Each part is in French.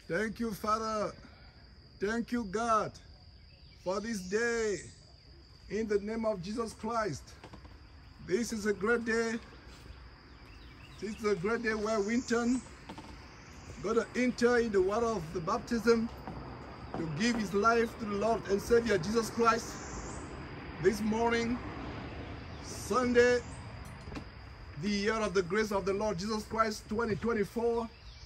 Thank you, Father. Thank you, God, for this day. In the name of Jesus Christ. This is a great day. This is a great day where Winton going to enter in the water of the baptism to give his life to the Lord and Savior Jesus Christ. This morning, Sunday, the year of the grace of the Lord Jesus Christ 2024.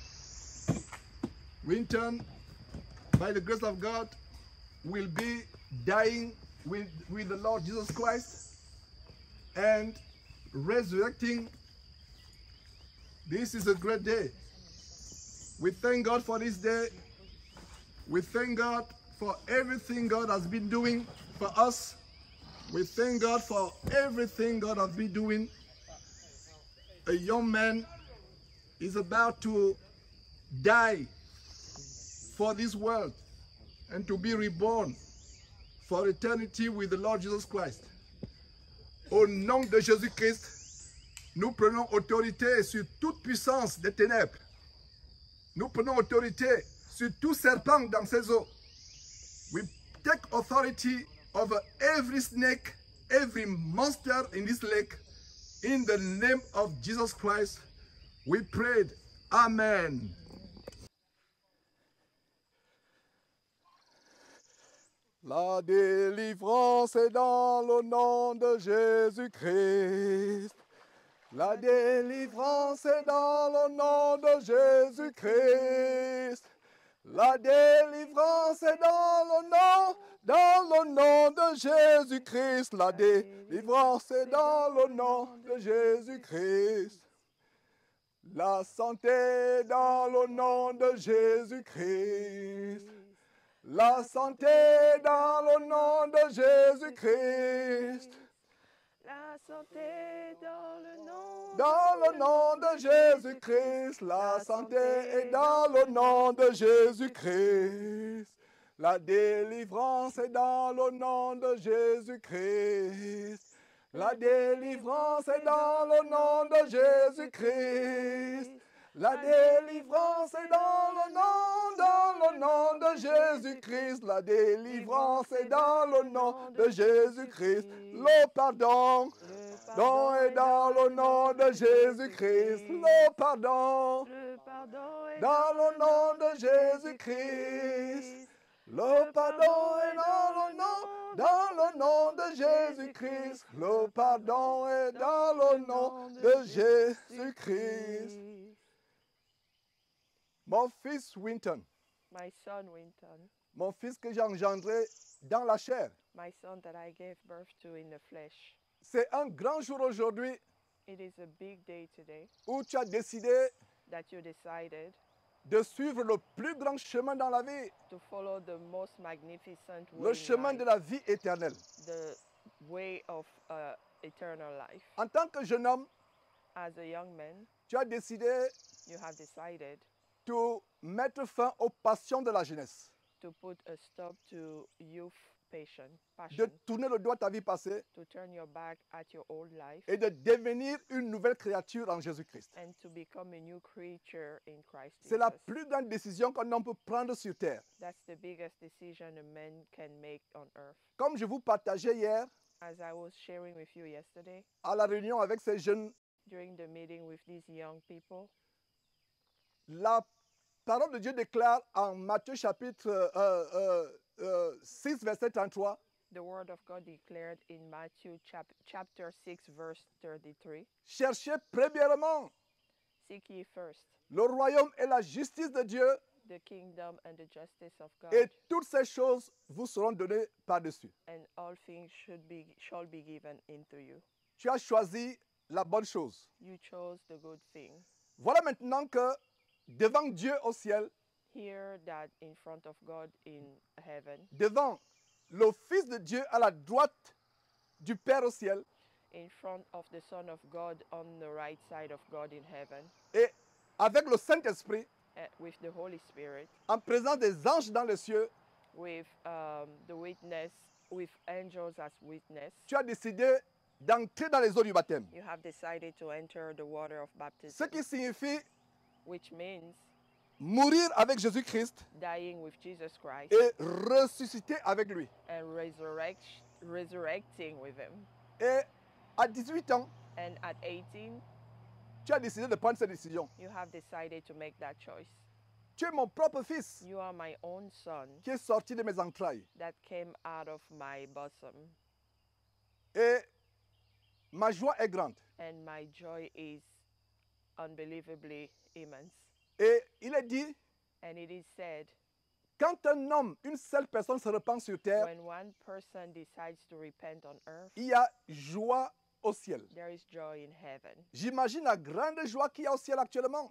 Winton, by the grace of God, will be dying with the Lord Jesus Christ and resurrecting. This is a great day. We thank God for this day. We thank God for everything God has been doing for us. We thank God for everything God has been doing. A young man is about to die for this world and to be reborn for eternity with the Lord Jesus Christ. Au nom de Jésus-Christ, nous prenons autorité sur toute puissance des ténèbres. Nous prenons autorité sur tout serpent dans ses eaux. We take authority over every snake, every monster in this lake. In the name of Jesus Christ, we prayed. Amen. La délivrance est dans le nom de Jésus-Christ. La délivrance est dans le nom de Jésus-Christ. La délivrance est dans le nom de Jésus-Christ. La délivrance est dans le nom de Jésus-Christ. La santé dans le nom de Jésus-Christ. La santé dans le nom de Jésus-Christ. La santé dans le nom de Jésus-Christ. La santé est dans le nom de Jésus-Christ. La délivrance est dans le nom de Jésus-Christ. La délivrance est dans le nom de Jésus-Christ. La délivrance est dans le nom de Jésus-Christ. La délivrance est dans le nom de Jésus-Christ. Le pardon est dans le nom de Jésus-Christ. Le pardon dans le nom de Jésus-Christ. Le pardon est dans le nom de Jésus-Christ. Le pardon est dans le nom de Jésus-Christ. Mon fils Winton, My son Winton, mon fils que j'ai engendré dans la chair. my son that I gave birth to in the flesh. C'est un grand jour aujourd'hui It is a big day today où tu as décidé that you decided de suivre le plus grand chemin dans la vie, to follow the most magnificent way le in chemin life, de la vie éternelle. the way of eternal life. En tant que jeune homme, As a young man, tu as décidé you have decided de mettre fin aux passions de la jeunesse, to put a stop to youth passion, de tourner le dos à ta vie passée to turn your back at your old life et de devenir une nouvelle créature en Jésus-Christ. and to become a new creature in Christ C'est la Jesus. plus grande décision qu'un homme peut prendre sur terre. That's the biggest decision a man can make on earth. Comme je vous partageais hier As I was sharing with you yesterday, à la réunion avec ces jeunes, during the meeting with these young people, la parole de Dieu déclare en Matthieu chapitre 6, verset 33, the word of God declared in Matthew chapter 6, verse 33, cherchez premièrement seek ye first le royaume et la justice de Dieu, the kingdom and the justice of God, et toutes ces choses vous seront données par-dessus. and all things shall be given into you. Tu as choisi la bonne chose. You chose the good thing. Voilà maintenant que devant Dieu au ciel, Hear that in front of God in heaven, devant le Fils de Dieu à la droite du Père au ciel, in front of the Son of God on the right side of God in heaven, et avec le Saint-Esprit, with the Holy Spirit, en présence des anges dans les cieux, with the witness, with angels as witness, tu as décidé d'entrer dans les eaux du baptême. you have decided to enter the water of Ce baptism, qui signifie which means mourir avec Jésus-Christ dying with Jesus Christ, et ressusciter avec lui. and resurrecting with him. Et à 18 ans, And at 18, tu as décidé de prendre cette décision. you have decided to make that choice. Tu es mon propre fils You are my own son qui est sorti de mes entrailles. that came out of my bosom, Et ma joie est grande. and my joy is unbelievably immense. Et il est dit, And it is said, quand un homme, une seule personne se repent sur terre, when one person decides to repent on earth, il y a joie au ciel. there is joy in heaven. J'imagine la grande joie qu'il y a au ciel actuellement.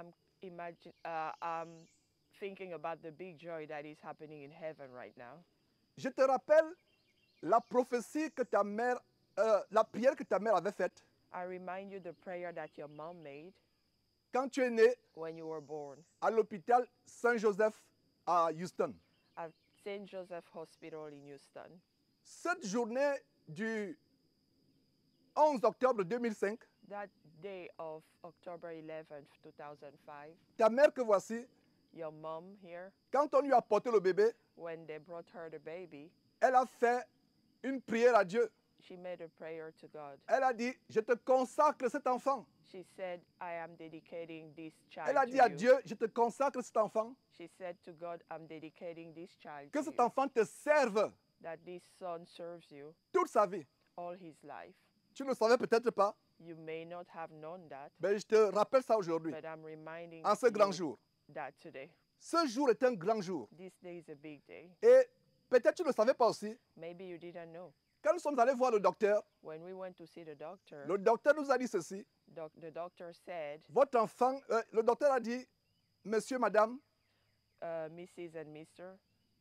I'm thinking about the big joy that is happening in heaven right now. Je te rappelle la prophétie que ta mère, la prière que ta mère avait faite I remind you the prayer that your mom made quand tu es né when you were born à l'hôpital Saint-Joseph à Houston. at St. Joseph Hospital in Houston. Cette journée du 11 octobre 2005, That day of October 11th, 2005, ta mère que voici, your mom here, quand on lui a porté le bébé, when they brought her the baby, elle a fait une prière à Dieu. she made a prayer to God. Elle a dit, je te consacre cet enfant. She said, I am dedicating this Elle a child dit to à you. Dieu, je te consacre cet enfant. She said to God, I'm dedicating this child Que to cet you, enfant te serve that this son serves you toute sa vie. all his life. Tu ne le savais peut-être pas, You may not have known that, mais je te rappelle ça aujourd'hui, but I'm reminding en ce grand you jour. that today. Ce jour est un grand jour. This day is a big day. Et peut-être tu ne le savais pas aussi. Maybe you didn't know. Quand nous sommes allés voir le docteur When we went to see the doctor, nous a dit ceci. the doctor said, Votre enfant, le docteur a dit, monsieur, madame, Mrs. and Mr.,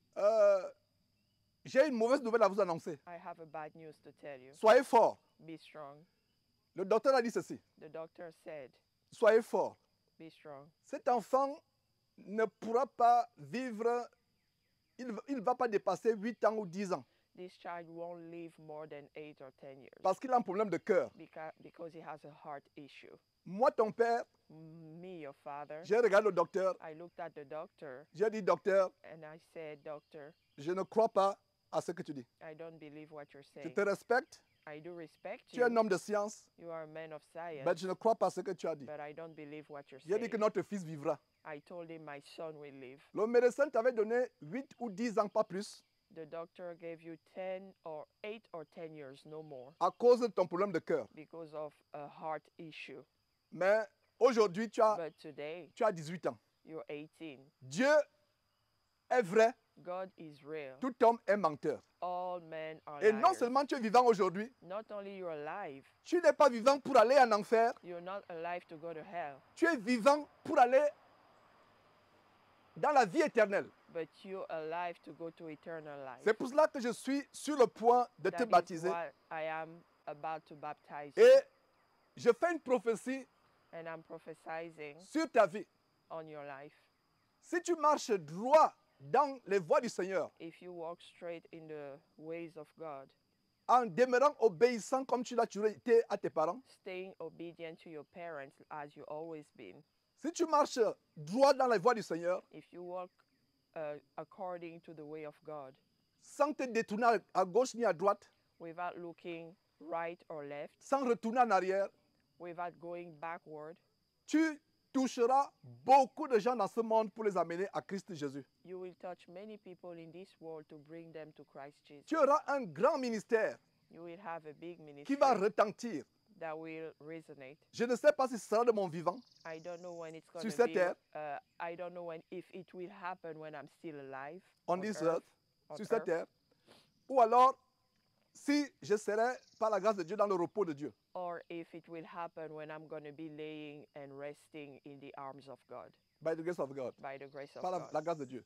j'ai une mauvaise nouvelle à vous annoncer. I have a bad news to tell you. Soyez fort. Be strong. Le docteur a dit ceci. The doctor said, Soyez fort. be strong. Cet enfant ne pourra pas vivre, il ne va pas dépasser 8 ans ou 10 ans. This child won't live more than 8 or 10 years Parce qu'il a un problème de cœur. because he has a heart issue. Moi, ton père, Me, your father, j'ai regardé le docteur. I looked at the doctor J'ai dit, docteur, and I said, Doctor, je ne crois pas à ce que tu dis. I don't believe what you're Je saying. te respecte. I do respect Tu es un you. homme de science. You are a man of science, Mais je ne crois pas à ce que tu as dit. but I don't believe what you're J'ai dit que saying. notre fils vivra. I told him my son will live. Le médecin t'avait donné 8 ou 10 ans, pas plus, The doctor gave you 10 or 8 or 10 years, no more, à cause de ton problème de cœur. because of a heart issue. Mais aujourd'hui, tu as But today, 18 ans. you're 18. Dieu est vrai, God is real. tout homme est menteur. All men are Et non liars. seulement tu es vivant aujourd'hui, Not only you're alive, tu n'es pas vivant pour aller en enfer, you're not alive to go to hell, tu es vivant pour aller dans la vie éternelle. but you're alive to go to eternal life. C'est pour cela que je suis sur le point de te That is baptiser. why I am about to baptize Et you, je fais une prophétie and I'm prophesying sur ta vie. on your life. Si tu marches droit dans les voies du Seigneur, If you walk straight in the ways of God, en demeurant obéissant comme tu l'as toujours été à tes parents, staying obedient to your parents as you always been, si tu marches droit dans les voies du Seigneur, if you walk according to the way of God, sans te détourner à gauche ni à droite, without looking right or left, sans retourner en arrière, without going backward, tu toucheras beaucoup de gens dans ce monde pour les amener à Christ Jésus. you will touch many people in this world to bring them to Christ Jesus. Tu auras un grand ministère You will have a big qui ministry va retentir. that will resonate. Je ne sais pas si ce sera de mon vivant, I don't know when it's going Sur to cette be. terre. I don't know if it will happen when I'm still alive on this earth, on sur cette earth, terre, ou alors si je serai par la grâce de Dieu dans le repos de Dieu. or if it will happen when I'm going to be laying and resting in the arms of God, By the grace of God. by the grace of Par la God. grâce de Dieu.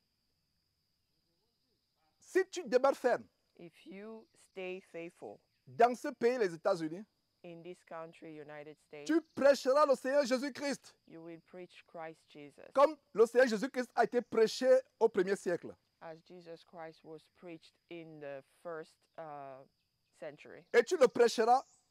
Si tu demeures ferme If you stay faithful dans ce pays, les États-Unis, in this country, United States, tu prêcheras le Seigneur Jésus-Christ, you will preach Christ Jesus, comme le Seigneur Jésus-Christ a été prêché au premier siècle. as Jesus Christ was preached in the first century. Et tu le prêcheras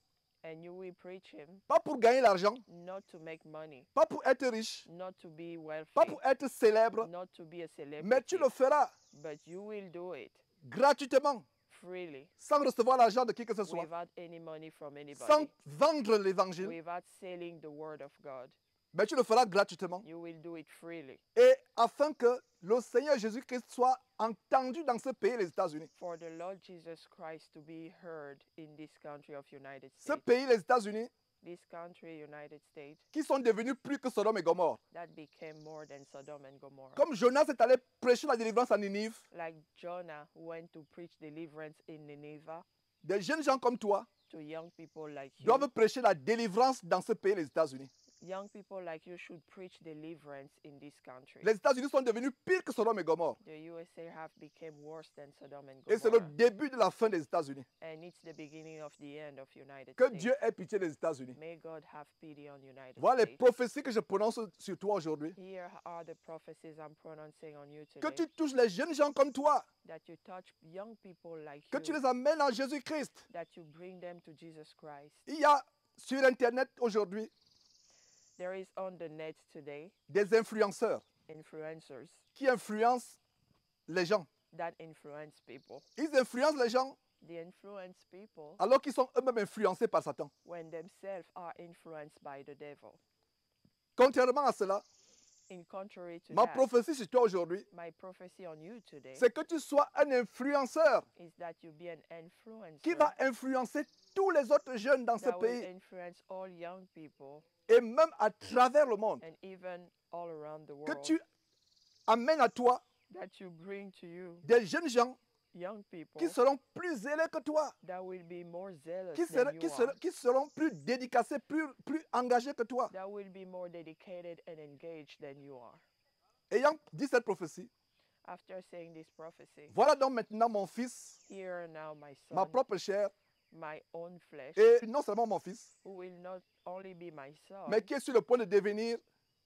And you will preach him pas pour gagner l'argent, not to make money, pas pour être riche, not to be wealthy, pas pour être célèbre, not to be a mais tu celebrity, le feras but you will do it gratuitement, freely, sans recevoir l'argent de qui que ce soit, without any money from sans anybody, vendre l'évangile, without selling the word of God. mais tu le feras gratuitement. You will do it freely Et afin que le Seigneur Jésus-Christ soit entendu dans ce pays, les États-Unis. for the Lord Jesus Christ to be heard in this country of United Ce States. pays, les États-Unis, This country, United States, qui sont devenus plus que Sodome et Gomorre. that became more than Sodom and Gomorrah. Comme Jonas est allé prêcher la délivrance à Ninive, Like Jonah went to preach deliverance in Nineveh, des jeunes gens comme toi to young people like you. doivent prêcher la délivrance dans ce pays, les États-Unis. Young people like you should preach deliverance in this country. Les États-Unis sont devenus pires que Sodome et Gomorre. The USA have become worse than Sodom and Et c'est le Gomorrah. début de la fin des États-Unis. And it's the beginning of the end of United Que States. Dieu ait pitié des États-Unis. May God have pity on United Voilà les States. prophéties que je prononce sur toi aujourd'hui. Here are the prophecies I'm pronouncing on you Que today. tu touches les jeunes gens comme toi. That you touch young people like Que tu you. les amènes en Jésus-Christ. That you bring them to Jesus Christ. Il y a sur Internet aujourd'hui There is on the net today des influenceurs influencers qui influencent les gens. that influence people. Ils influencent les gens They influence people alors qu'ils sont eux-mêmes influencés par Satan. when themselves are influenced by the devil. Contrairement à cela, In contrary to ma that, prophétie sur toi aujourd'hui, my prophecy on you today c'est que tu sois un influenceur is that you be an influencer qui va influencer tous les autres jeunes dans ce that will pays influence all young people et même à travers le monde. and even all around the Que world. tu amènes à toi That you bring to you des jeunes gens young people qui seront plus zélés que toi, that will be more zealous qui than seront, you qui are, seront- qui seront plus dédicacés, plus engagés que toi. that will be more dedicated and engaged than you are. Ayant dit cette prophétie, After saying this prophecy, voilà donc maintenant mon fils, here now my ma son, propre chair, my own flesh, et non seulement mon fils, who will not only be my son, mais qui est sur le point de devenir,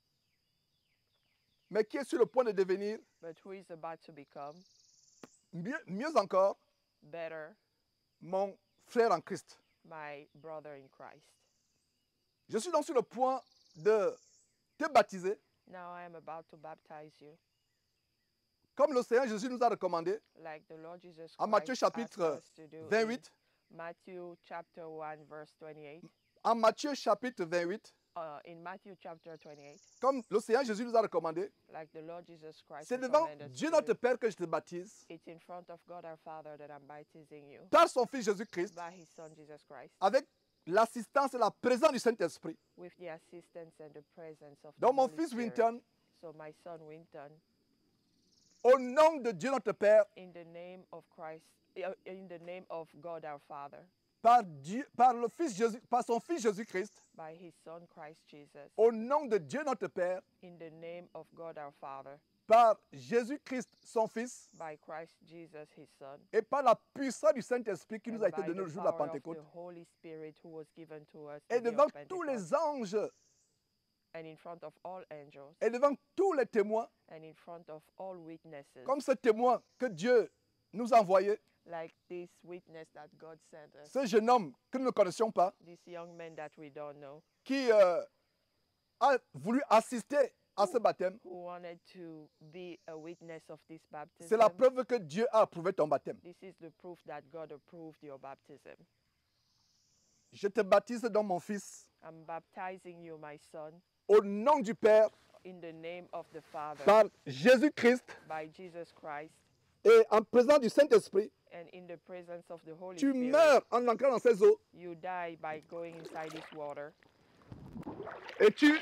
but who is about to become mieux encore, better, mon frère en Christ. my brother in Christ. Je suis donc sur le point de te baptiser, Now I am about to baptize you, comme le Seigneur Jésus nous a recommandé, like the Lord Jesus en Matthieu Christ asked chapitre us to do in 28. Matthew chapter 1 verse 28. En Matthieu chapitre 28, In Matthew chapter 28, comme le Seigneur Jésus nous a recommandé, like the Lord Jesus Christ c'est devant recommended us Dieu to notre do, Père que je te baptise, it's in front of God our Father that I'm baptizing you par son Fils Jésus-Christ, by His Son Jesus Christ, avec l'assistance et la présence du Saint-Esprit. with the assistance and the presence of the Donc mon Holy fils Spirit. Winton, So my son Winton, au nom de Dieu notre Père, in the name of Christ, in the name of God our Father, par son Fils Jésus-Christ, by His Son Christ Jesus, au nom de Dieu notre Père, in the name of God our Father, par Jésus-Christ son Fils, by Christ Jesus His Son, et par la puissance du Saint-Esprit qui nous and a été by donnée the le jour de la power of Pentecôte, the Holy Spirit who was given to us et the day of devant tous Pentecost, les anges, and in front of all angels, et devant tous les témoins, and in front of all witnesses, comme ce témoin que Dieu nous a envoyé, like this witness that God sent us, ce jeune homme que nous ne connaissions pas, this young man that we don't know, qui a voulu assister à ce baptême, who wanted to be a witness of this baptism. c'est la preuve que Dieu a approuvé ton baptême. This is the proof that God approved your baptism. Je te baptise dans mon Fils, I'm baptizing you, my son, au nom du Père, in the name of the Father, par Jésus-Christ, by Jesus Christ, et en présence du Saint-Esprit. and in the presence of the Holy Tu Spirit. meurs en entrant dans ces eaux, You die by going inside this water, et tu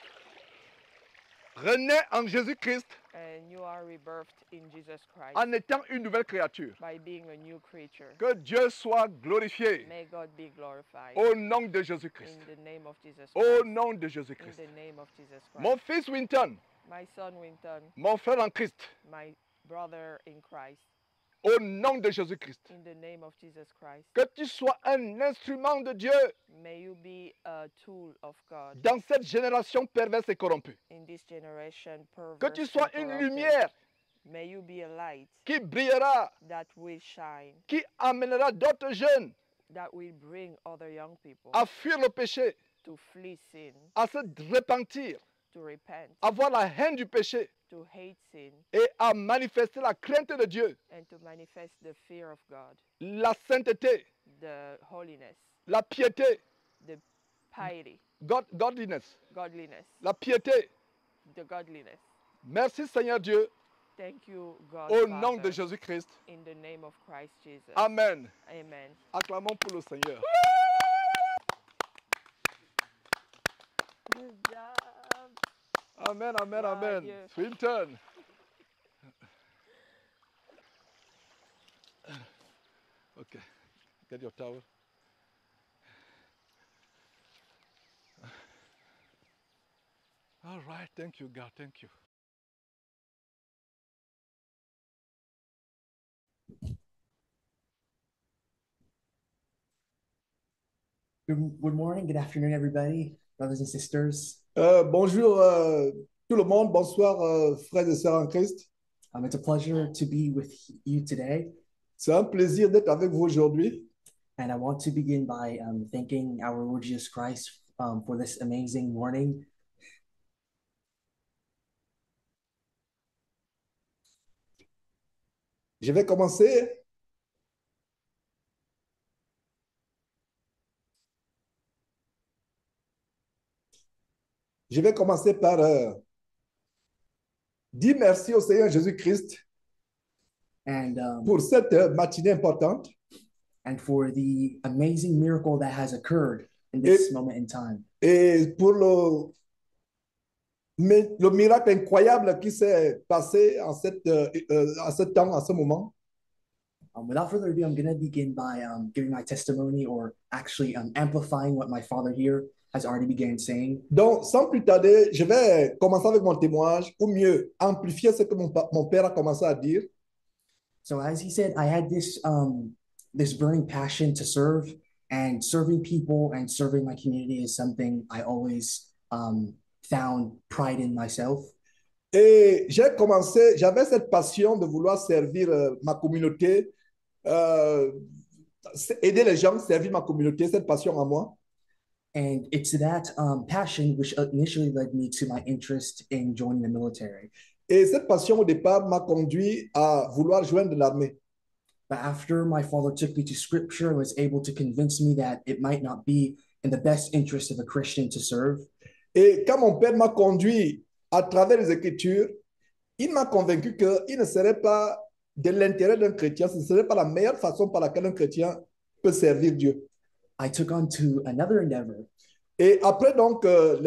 renais en Jésus-Christ and you are rebirthed in Jesus Christ en étant une nouvelle créature. by being a new creature. Que Dieu soit glorifié May God be glorified au nom de Jésus-Christ. in the name of Jesus Au Christ. nom de In Jésus-Christ. the name of Jesus Christ. Mon fils Winton, My son Winton, mon frère en Christ, my brother in Christ, au nom de Jésus-Christ. in the name of Jesus Christ. Que tu sois un instrument de Dieu May you be a tool of God dans cette génération perverse et corrompue. in this generation perverse Que tu and sois une corrupted. lumière May you be a light qui brillera, that will shine, qui amènera d'autres jeunes that will bring other young people à fuir le péché, to flee sin, à se repentir, to repent, à voir la haine du péché to hate sin, et à manifester la crainte de Dieu, and to manifest the fear of God, la sainteté, the holiness, la piété, the piety, godliness, godliness, la piété. the godliness. Merci Seigneur Dieu, Thank you, God, au nom Father, de Jésus-Christ. in the name of Christ Jesus. Amen. Amen. Acclamons pour le Seigneur. Good job. Amen, amen, Wow, amen. Dieu. Swinton. Okay, get your towel. All right, thank you, God, thank you. Good morning, good afternoon, everybody, brothers and sisters. Bonjour tout le monde, bonsoir frères et sœurs en Christ. It's a pleasure to be with you today, C'est un plaisir d'être avec vous aujourd'hui. and I want to begin by thanking our Lord Jesus Christ for this amazing morning. Je vais commencer. Je vais commencer par dire merci au Seigneur Jésus-Christ And pour cette matinée importante. and for the amazing miracle that has occurred in this moment in time, Et pour le miracle incroyable qui s'est passé en à ce temps, à ce moment. without further ado, I'm going to begin by giving my testimony, or actually amplifying what my father here has already began saying. Donc, sans plus tarder, je vais commencer avec mon témoignage, ou mieux, amplifier ce que mon père a commencé à dire. So as he said, I had this this burning passion to serve, and serving people and serving my community is something I always found pride in myself. Et j'avais cette passion de vouloir servir ma communauté, aider les gens, servir ma communauté, cette passion en moi. And it's that passion which initially led me to my interest in joining the military. Et cette passion au départ m'a conduit à vouloir joindre l'armée. But after my father took me to scripture and was able to convince me that it might not be in the best interest of a Christian to serve. Et quand mon père m'a conduit à travers les Écritures, il m'a convaincu qu'il ne serait pas de l'intérêt d'un chrétien, ce ne serait pas la meilleure façon par laquelle un chrétien peut servir Dieu. I took on to another endeavor. Et après donc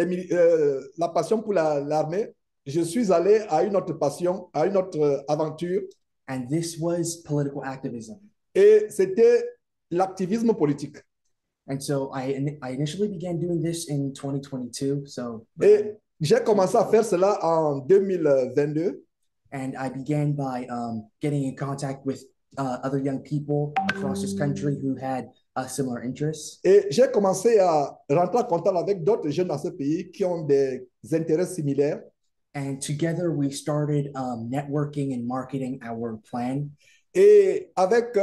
la passion pour l'armée, je suis allé à une autre passion, à une autre aventure. And this was political activism. Et c'était l'activisme politique. And so I initially began doing this in 2022. So Et j'ai commencé à faire cela en 2022. and I began by getting in contact with other young people across this country who had similar interests. Et j'ai commencé à rentrer en contact avec d'autres jeunes dans ce pays qui ont des intérêts similaires. And together we started networking and marketing our plan. Et avec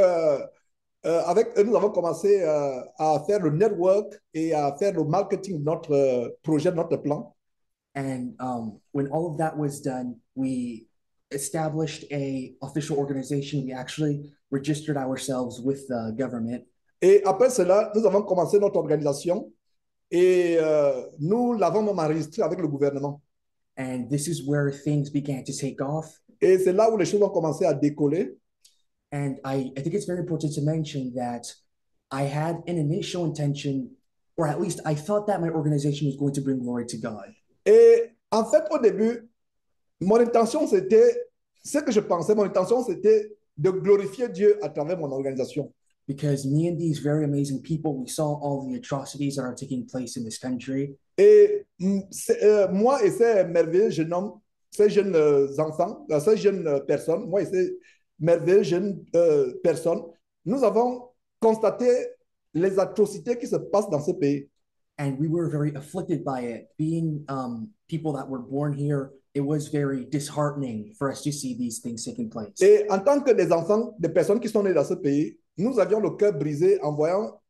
eux, nous avons commencé à faire le network et à faire le marketing de notre projet, de notre plan. And when all of that was done, we established a official organization. We actually registered ourselves with the government. Et après cela, nous avons commencé notre organisation et nous l'avons même enregistré avec le gouvernement. And this is where things began to take off. Et c'est là où les choses ont commencé à décoller. And I think it's very important to mention that I had an initial intention, or at least I thought that my organization was going to bring glory to God. Et en fait, au début, mon intention, c'était, ce que je pensais, mon intention, c'était de glorifier Dieu à travers mon organisation. Because me and these very amazing people, we saw all the atrocities that are taking place in this country. Et moi et ces merveilleux jeunes hommes, ces jeunes enfants, ces jeunes personnes, moi et ces merveilleux jeunes personnes, nous avons constaté les atrocités qui se passent dans ce pays. And we were very afflicted by it. Being people that were born here, it was very disheartening for us to see these things taking place. Et en tant que des enfants, des personnes qui sont nées dans ce pays, nous avions le cœur brisé en voyant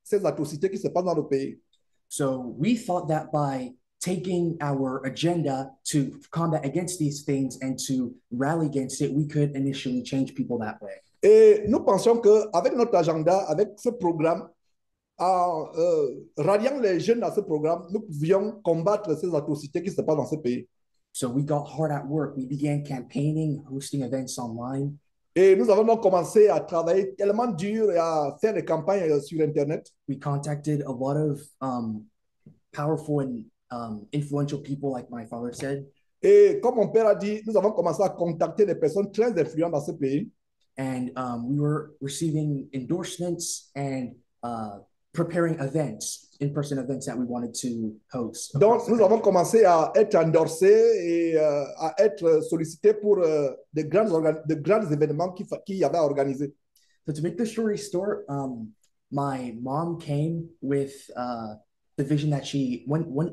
ces atrocités qui se passent dans le pays. So we thought that by taking our agenda to combat against these things and to rally against it, we could initially change people that way. Et nous pensions qu'avec notre agenda, avec ce programme, en ralliant les jeunes à ce programme, nous pouvions combattre ces atrocités qui se passent dans ce pays. So we got hard at work. We began campaigning, hosting events online. Et nous avons donc commencé à travailler tellement dur et à faire des campagnes sur Internet. We contacted a lot of powerful and influential people, like my father said. Et comme mon père a dit, nous avons commencé à contacter des personnes très influentes dans ce pays. And we were receiving endorsements and preparing events, in-person events that we wanted to host. Donc, nous avons commencé à être endorsés et à être sollicités pour de grands événements qu'il y avait à organiser. So to make the story short, my mom came with the vision that one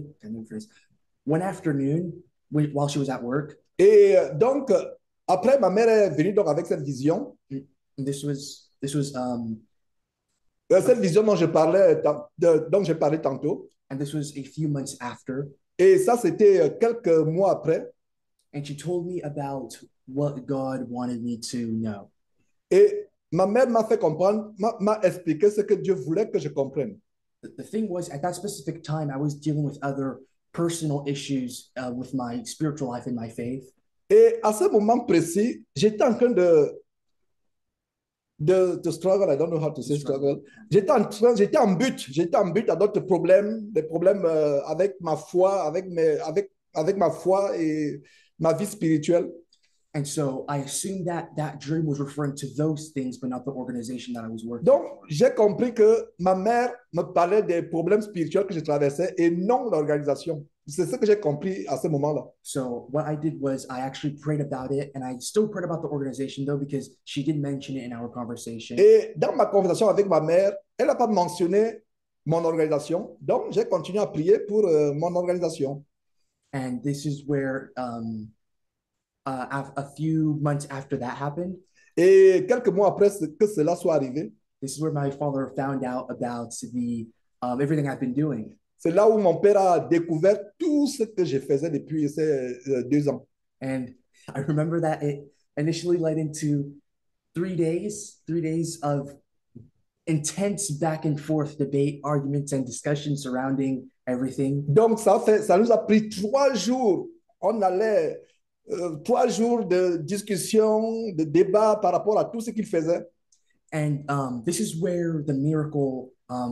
afternoon while she was at work. Et donc, après, ma mère est venue donc avec cette vision. This was cette vision dont dont j'ai parlé tantôt. and this was a few months after. Et ça, c'était quelques mois après. And she told me about what God wanted me to know. Et ma mère m'a fait comprendre, m'a expliqué ce que Dieu voulait que je comprenne. The thing was, at that specific time, I was dealing with other personal issues with my spiritual life and my faith. Et à ce moment précis, j'étais en train de struggle, I don't know how to say struggle. J'étais en but à d'autres problèmes, des problèmes avec ma foi, avec ma foi et ma vie spirituelle. And so I assumed that dream was referring to those things, but not the organization that I was working. Donc, j'ai compris que ma mère me parlait des problèmes spirituels que je traversais et non l'organisation. C'est ce que j'ai compris à ce moment-là. So what I did was I actually prayed about it, and I still prayed about the organization though, because she did mention it in our conversation. Et dans ma conversation avec ma mère, elle n'a pas mentionné mon organisation. Donc, j'ai continué à prier pour mon organisation. And this is where a few months after that happened, Et quelques mois après que cela soit arrivé, this is where my father found out about the everything I've been doing. c'est là où mon père a découvert tout ce que je faisais depuis ces 2 ans. And I remember that it initially led into 3 days of intense back and forth debate, arguments, and discussion surrounding everything. Donc, ça nous a pris 3 jours. On allait 3 jours de discussion, de débat par rapport à tout ce qu'il faisait. And this is where the miracle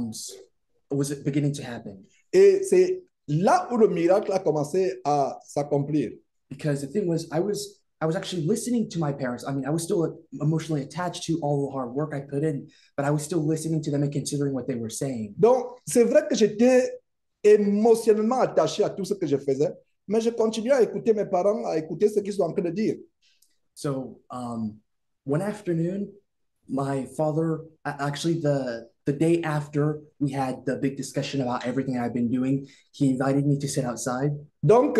was beginning to happen. Et c'est là où le miracle a commencé à s'accomplir. Because the thing was, I was actually listening to my parents. I mean, I was still emotionally attached to all the hard work I put in, but I was still listening to them and considering what they were saying. Donc, c'est vrai que j'étais émotionnellement attaché à tout ce que je faisais, mais je continuais à écouter mes parents, à écouter ce qu'ils sont en train de dire. So one afternoon, my father, actually the day after we had the big discussion about everything I've been doing, he invited me to sit outside. Donc,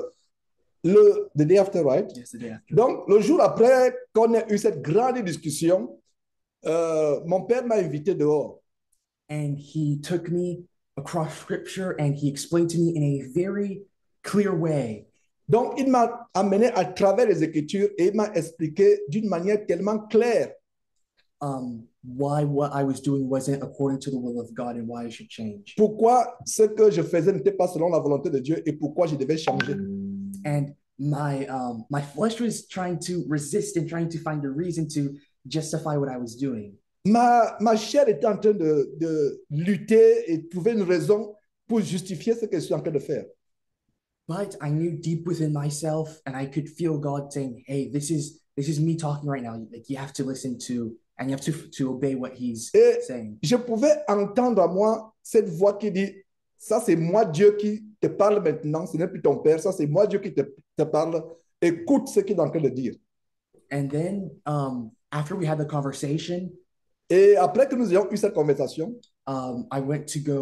the day after, right? Yes, the day after. Donc, le jour après qu'on ait eu cette grande discussion, mon père m'a invité dehors. And he took me across scripture and he explained to me in a very clear way. Donc, il m'a amené à travers les Écritures et il m'a expliqué d'une manière tellement claire why what I was doing wasn't according to the will of God and why I should change. pourquoi ce que je faisais n'était pas selon la volonté de Dieu et pourquoi je devais changer. And my flesh was trying to resist and trying to find a reason to justify what I was doing. Ma chair était en train de lutter et trouver une raison pour justifier ce que je suis en train de faire. But I knew deep within myself, and I could feel God saying, "Hey, this is me talking right now. Like you have to listen to, and you have to obey what He's saying." Je pouvais entendre à moi cette voix qui dit, ça c'est moi Dieu qui te parle maintenant, ce n'est plus ton père, ça c'est moi Dieu qui te parle. Écoute ce qu'il est en train de dire. And then after we had the conversation, et après que nous ayons eu cette conversation, I went to go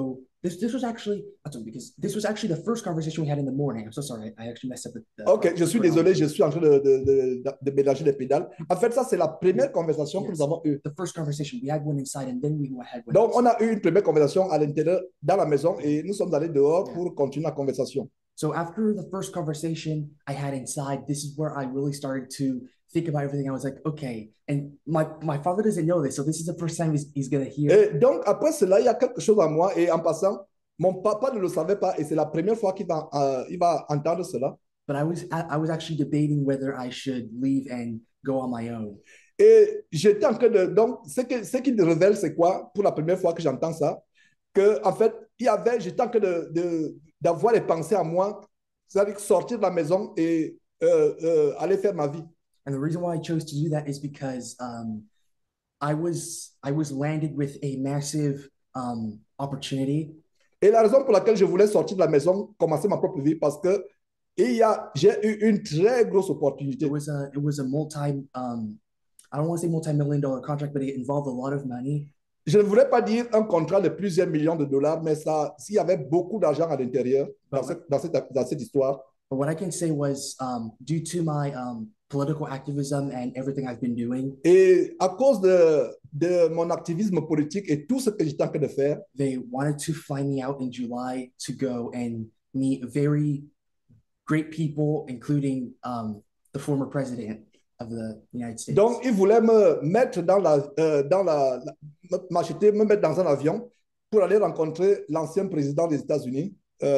This was actually because this was actually the first conversation we had in the morning. I'm so sorry. I actually messed up the Ok, je suis désolé, je suis en train de mélanger les pédales. En fait, ça, c'est la première conversation que nous avons eue. The first conversation we had one inside, and then we had one. Donc, on a eu une première conversation à l'intérieur, dans la maison, et nous sommes allés dehors pour continuer la conversation. So after the first conversation I had inside, this is where I really started to think about everything. I was like, okay, and my father doesn't know this, so this is the first time he's gonna hear. Et donc, après cela, il y a quelque chose à moi, et en passant, mon papa ne le savait pas, et c'est la première fois qu'il va entendre cela. But I was actually debating whether I should leave and go on my own. Et j'étais en train de... Donc, ce qu'il révèle, c'est quoi, pour la première fois que j'entends ça, que en fait, j'étais en train d'avoir les pensées à moi, c'est-à-dire sortir de la maison et aller faire ma vie. And the reason why I chose to do that is because I was landed with a massive opportunity. Et la raison pour laquelle je voulais sortir de la maison, commencer ma propre vie, parce que j'ai eu une très grosse opportunité. It was a I don't want to say multi-million-dollar contract, but it involved a lot of money. Je ne voudrais pas dire un contrat de plusieurs millions de dollars, mais s'il y avait beaucoup d'argent à l'intérieur dans cette histoire. But what I can say was, due to my political activism and everything I've been doing, et à cause de mon activisme politique et tout ce que j'étais en train de faire, they wanted to find me out in July to go and meet very great people, including the former president of the United States. Donc, ils voulaient me mettre m'acheter, me mettre dans un avion pour aller rencontrer l'ancien président des États-Unis,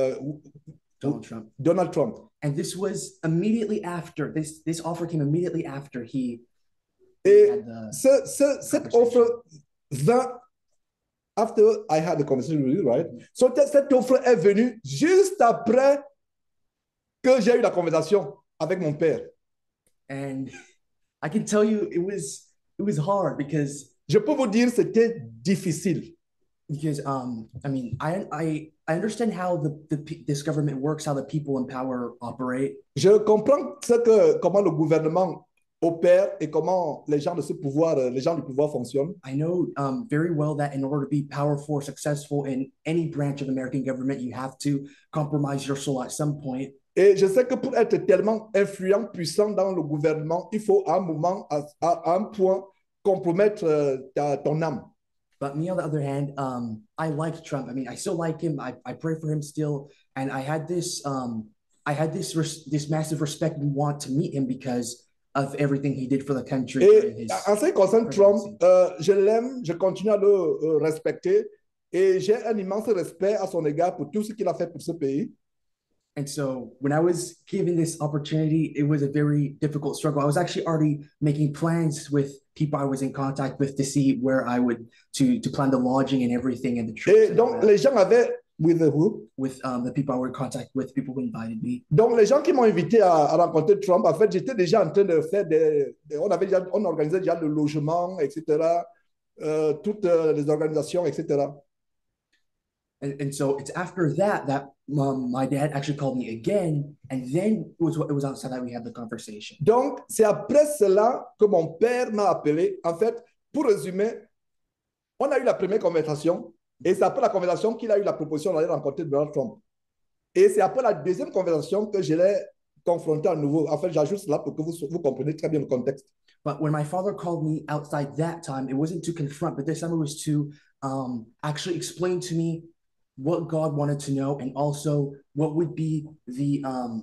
Donald Trump. And this was immediately after, this offer came immediately after he had cette offre vint after I had the conversation with you, right? So cette offre est venue juste après que j'ai eu la conversation avec mon père. And I can tell you it was hard because je peux vous dire c'était difficile. Because I mean I understand how this government works, how the people in power operate. Je comprends comment le gouvernement opère et comment les gens du pouvoir fonctionnent. I know very well that in order to be powerful or successful in any branch of American government, you have to compromise your soul at some point. Et je sais que pour être tellement influent, puissant dans le gouvernement, il faut à un moment, à un point, compromettre ton âme. But me, on the other hand, I liked Trump. I mean, I still like him. I pray for him still. And I had this massive respect and want to meet him because of everything he did for the country. Et en ce qui concerne Trump, je l'aime, je continue à le respecter. Et j'ai un immense respect à son égard pour tout ce qu'il a fait pour ce pays. And so when I was given this opportunity, it was a very difficult struggle. I was actually already making plans with people I was in contact with to see where I would to plan the lodging and everything and the trips. Et donc les gens avaient with the people I were in contact with, people who invited me. Donc les gens qui m'ont invité à rencontrer Trump, en fait, j'étais déjà en train de faire on organisait déjà le logement, etc. Toutes les organisations, etc. And so it's after that my dad actually called me again, and then it was outside that we had the conversation. Donc, c'est après cela que mon père m'a appelé. En fait, pour résumer, on a eu la première conversation, et c'est après la conversation qu'il a eu la proposition d'aller rencontrer Donald Trump. Et c'est après la deuxième conversation que je l'ai confronté à nouveau. En fait, j'ajoute cela pour que vous compreniez très bien le contexte. But when my father called me outside that time, it wasn't to confront, but this time it was to actually explain to me what God wanted to know, and also what would be the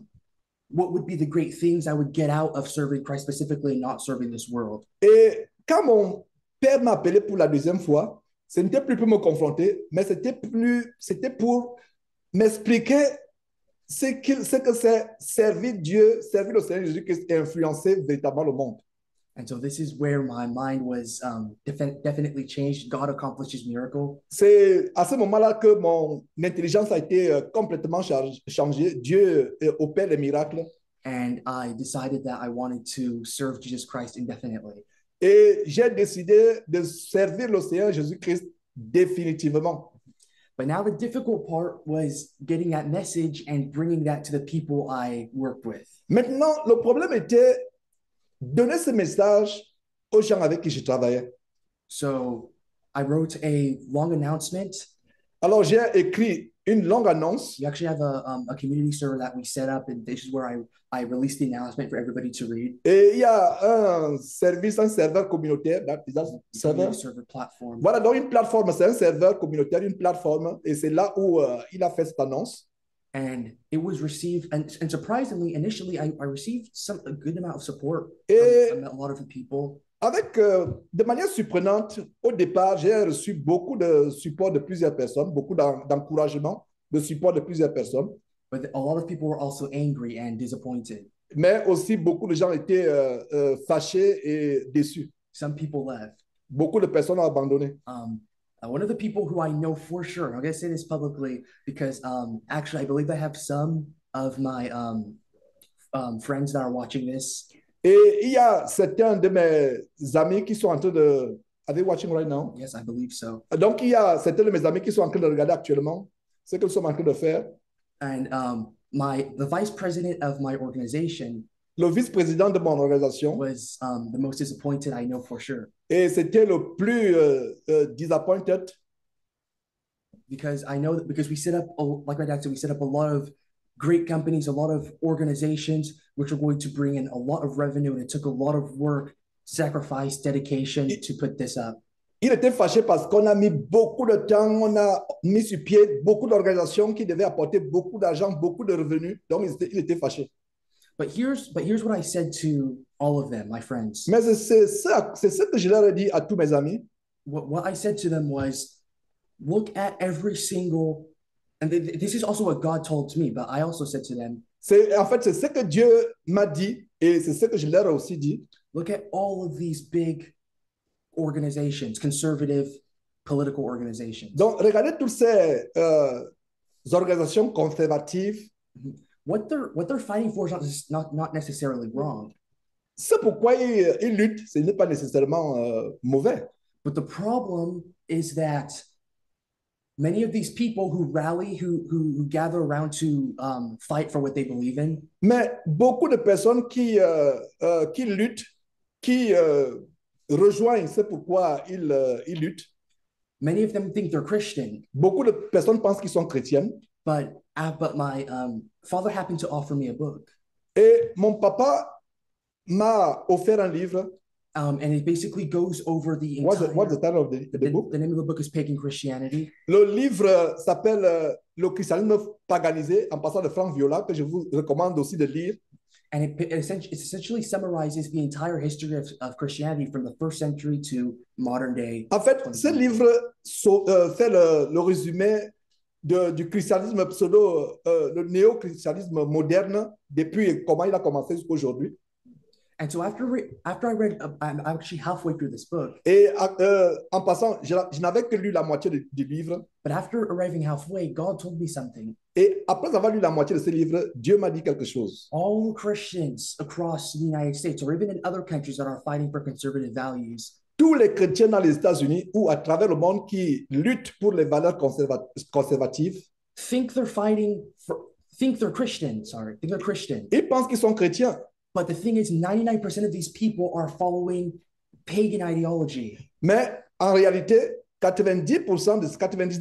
great things I would get out of serving Christ specifically and not serving this world. Et quand mon père m'a appelé pour la deuxième fois, ce n'était plus pour me confronter, mais c'était pour m'expliquer ce que c'est servir Dieu, servir le Seigneur Jésus-Christ et influencer véritablement le monde. And so this is where my mind was definitely changed. God accomplished his miracle. C'est à ce moment-là que mon intelligence a été complètement changée. Dieu opère les miracles. And I decided that I wanted to serve Jesus Christ indefinitely. Et j'ai décidé de servir le Seigneur Jésus-Christ définitivement. But now the difficult part was getting that message and bringing that to the people I worked with. Maintenant, le problème était donner ce message aux gens avec qui je travaillais. So I wrote a long announcement. Alors, j'ai écrit une longue annonce. We actually have a community server that we set up, and this is where I released the announcement for everybody to read. Et il y a un service, un serveur communautaire. That is that The server. community server platform. Voilà, donc une plateforme, c'est un serveur communautaire, une plateforme. Et c'est là où il a fait cette annonce. And it was received, and surprisingly, initially, I received a good amount of support Et from a lot of the people. avec, de manière surprenante, au départ, j'ai reçu beaucoup de support de plusieurs personnes, beaucoup d'encouragement, de support de plusieurs personnes. But a lot of people were also angry and disappointed. Mais aussi, beaucoup de gens étaient fâchés et déçus. Some people left. Beaucoup de personnes ont abandonné. One of the people who I know for sure, I'm going to say this publicly because actually, I believe I have some of my friends that are watching this. Et il y a certains de mes amis qui sont en train de... Are they watching right now? Yes, I believe so. Donc, il y a certains de mes amis qui sont en train de regarder actuellement ce que nous sommes en train de faire. And the vice president of my organization Le vice-président de mon organisation. was the most disappointed, I know for sure. Et c'était le plus disappointed. Because I know that because we set up, like my dad said, we set up a lot of great companies, a lot of organizations, which are going to bring in a lot of revenue. And it took a lot of work, sacrifice, dedication to put this up. Il était fâché parce qu'on a mis beaucoup de temps, on a mis sur pied beaucoup d'organisations qui devaient apporter beaucoup d'argent, beaucoup de revenus. Donc, il était fâché. But here's what I said to all of them, my friends. Mais c'est ce que je leur ai dit à tous mes amis. What I said to them was, look at every single, and this is also what God told to me, but I also said to them, En fait, c'est ce que Dieu m'a dit et c'est ce que je leur ai aussi dit. Look at all of these big organizations, conservative political organizations. Donc, regardez toutes ces organisations conservatives. What they're fighting for is not necessarily wrong. C'est pourquoi ils luttent, ce n'est pas nécessairement mauvais. But the problem is that many of these people who rally, who gather around to fight for what they believe in. Mais beaucoup de personnes qui luttent, qui rejoignent, c'est pourquoi ils luttent. Many of them think they're Christian. Beaucoup de personnes pensent qu'ils sont chrétiennes. But my father happened to offer me a book. Et mon papa m'a offert un livre. And it basically goes over the entire... What's the title of the book? The name of the book is Pagan Christianity. Le livre s'appelle Le christianisme paganisé, en passant de Franck Viola, que je vous recommande aussi de lire. And it essentially summarizes the entire history of Christianity from the first century to modern day. En fait, ce livre fait le résumé du christianisme pseudo, le néo-christianisme moderne, depuis comment il a commencé jusqu'à aujourd'hui. And so after I read, I'm actually halfway through this book. Et en passant, je n'avais que lu la moitié du livre. But after arriving halfway, God told me something. Et après avoir lu la moitié de ce livre, Dieu m'a dit quelque chose. All Christians across the United States, or even in other countries that are fighting for conservative values, tous les chrétiens dans les États-Unis ou à travers le monde qui luttent pour les valeurs conservatives, think they're Christian. Think they're Christian. Ils pensent qu'ils sont chrétiens. But the thing is, 99% of these people are following pagan ideology. Mais en réalité, 99% de ces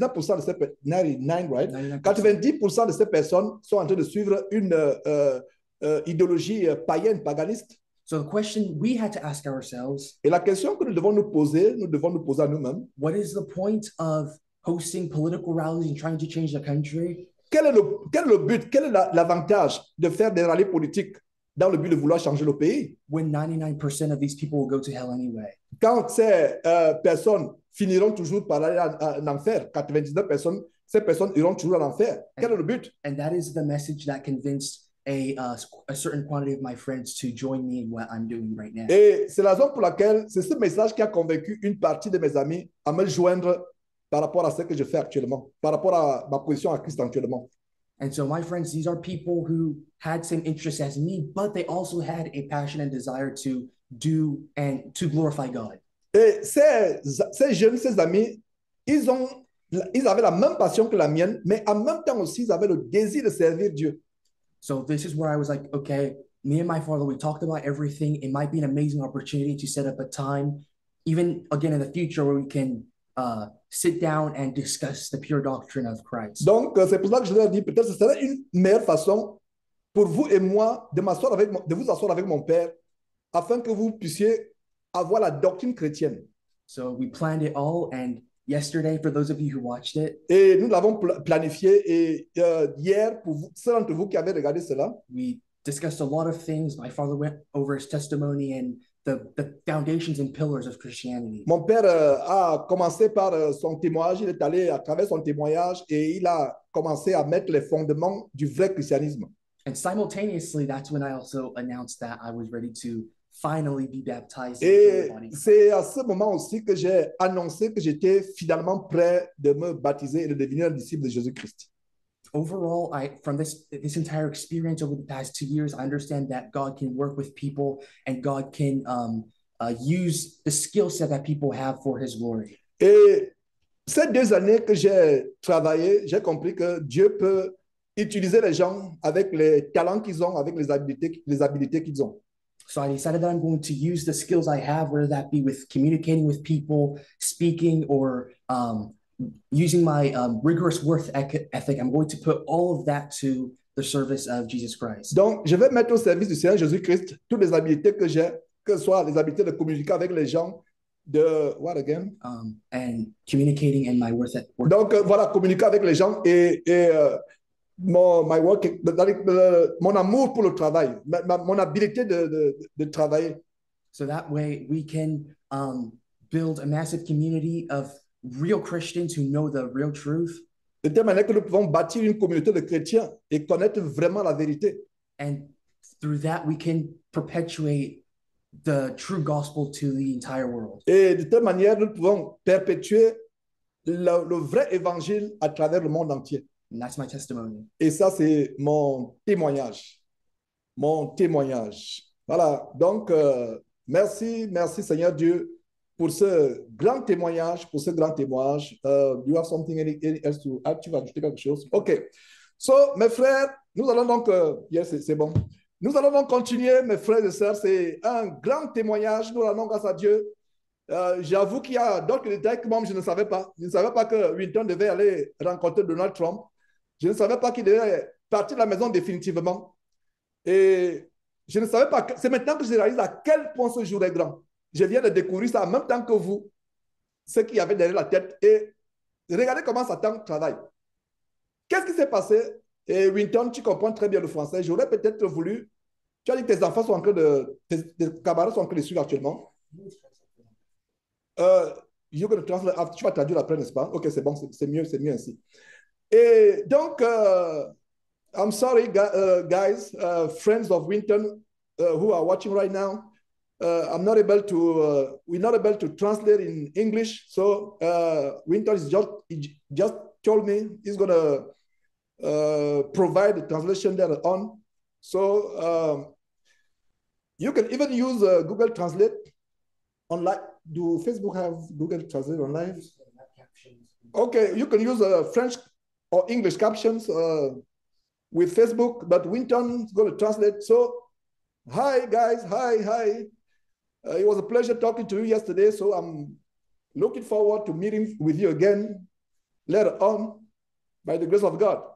99%, right? 90% de ces personnes sont en train de suivre une idéologie païenne, paganiste. So the question we had to ask ourselves, et la question que nous devons nous poser à nous-mêmes, what is the point of hosting political rallies and trying to change the country? Quel est le but, quel est l'avantage de faire des rallyes politiques dans le but de vouloir changer le pays? When 99% of these people will go to hell anyway. Quand ces personnes finiront toujours par aller en enfer, 99%, ces personnes iront toujours en enfer. Quel est le but? And that is the message that convinced a certain quantity of my friends to join me in what I'm doing right now. Et c'est la raison pour laquelle c'est ce message qui a convaincu une partie de mes amis à me joindre par rapport à ce que je fais actuellement, par rapport à ma position à Christ actuellement. And so my friends, these are people who had same interests as me, but they also had a passion and desire to do and to glorify God. Et ces jeunes, ces amis, ils avaient la même passion que la mienne, mais en même temps aussi, ils avaient le désir de servir Dieu. So this is where I was like, okay, me and my father, we talked about everything. It might be an amazing opportunity to set up a time, even again in the future, where we can sit down and discuss the pure doctrine of Christ. Donc, c'est pour ça que je leur dis, peut-être ce serait une meilleure façon pour vous et moi de vous asseoir avec mon père afin que vous puissiez avoir la doctrine chrétienne. So we planned it all, and yesterday, for those of you who watched it, Et nous l'avons planifié. Et hier, pour ceux d'entre vous qui avaient regardé cela, we discussed a lot of things. My father went over his testimony and the foundations and pillars of Christianity. mon père a commencé par son témoignage. Il est allé à travers son témoignage et il a commencé à mettre les fondements du vrai christianisme. And simultaneously, that's when I also announced that I was ready to finally be baptized. Et c'est à ce moment aussi que j'ai annoncé que j'étais finalement prêt de me baptiser et de devenir un disciple de Jésus-Christ. Overall, from this entire experience over the past 2 years, I understand that God can work with people and God can use the skill set that people have for His glory. Et ces 2 années que j'ai travaillé, j'ai compris que Dieu peut utiliser les gens avec les talents qu'ils ont, avec les habilités qu'ils ont. So I decided that I'm going to use the skills I have, whether that be with communicating with people, speaking, or using my rigorous work ethic. I'm going to put all of that to the service of Jesus Christ. Donc, je vais mettre au service du Seigneur Jésus-Christ toutes les habilités que j'ai, que ce soit les habilités de communiquer avec les gens, de what again? And communicating in my work. Donc, voilà, communiquer avec les gens et mon amour pour le travail, mon habilité de travailler. So that way we can build a massive community of real Christians who know the real truth. De telle manière que nous pouvons bâtir une communauté de chrétiens et connaître vraiment la vérité. And through that we can perpetuate the true gospel to the entire world. Et de telle manière nous pouvons perpétuer le vrai évangile à travers le monde entier. And that's my testimony. Et ça, c'est mon témoignage. Mon témoignage. Voilà. Donc, merci Seigneur Dieu pour ce grand témoignage, You have something else to add? Tu vas ajouter quelque chose? OK. So, mes frères, nous allons donc... yes, c'est bon. Nous allons donc continuer, mes frères et sœurs. C'est un grand témoignage. Nous allons grâce à Dieu. J'avoue qu'il y a d'autres détails que moi, je ne savais pas. Je ne savais pas que Winton devait aller rencontrer Donald Trump. Je ne savais pas qu'il devait partir de la maison définitivement. Et je ne savais pas. C'est maintenant que je réalise à quel point ce jour est grand. Je viens de découvrir ça en même temps que vous, ce qu'il y avait derrière la tête. Et regardez comment Satan travaille. Qu'est-ce qui s'est passé? Et Winton, tu comprends très bien le français. J'aurais peut-être voulu... Tu as dit que tes enfants sont en train de... Tes camarades sont en train de suivre actuellement. Tu vas traduire après, n'est-ce pas? OK, c'est bon, c'est mieux ainsi. Et donc, I'm sorry, guys, friends of Winton who are watching right now. We're not able to translate in English. So Winton just told me he's going to provide the translation there on. So you can even use Google Translate online. Do Facebook have Google Translate online? Okay, you can use French or English captions with Facebook, but Winton is going to translate. So, hi guys, hi. It was a pleasure talking to you yesterday, so I'm looking forward to meeting with you again later on by the grace of God.